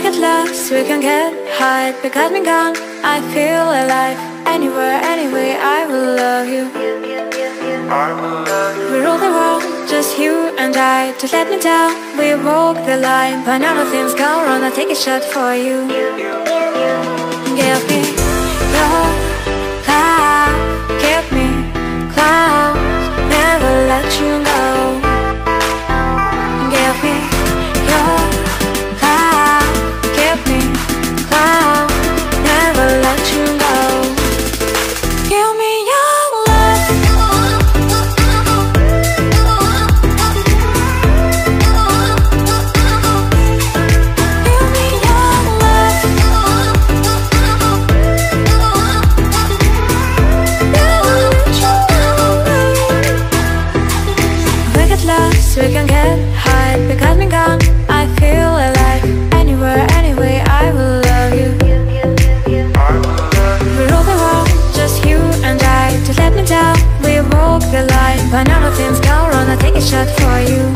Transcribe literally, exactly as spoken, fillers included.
get lost, we can get high. Because me gone, I feel alive. Anywhere, anyway, I will love you. We rule the world, just you and I. Just let me down, we walk the line. When all the things go wrong, I'll take a shot for you. Give me your love, give me clouds, never let you go. Give me your love, give me clouds, never let you go. Give me your love. Give me your love. Never let you go. We get lost, we can get high. Because me gone, I feel alive. Anywhere, anyway, I will love you. We rule the world, just you and I. Just let me down, we walk the line. When all the things go wrong, I'll take a shot for you.